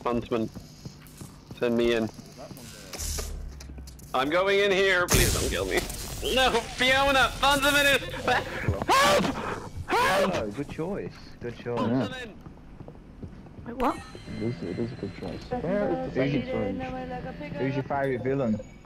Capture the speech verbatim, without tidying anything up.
Huntsman. Send me in. I'm going in here. Please don't kill me. No, Fiona! Huntsman is... Help! Help! Oh, good choice. Good choice. Huntsman! Wait, what? It is, it is a good choice. Who's your, who's your favourite villain?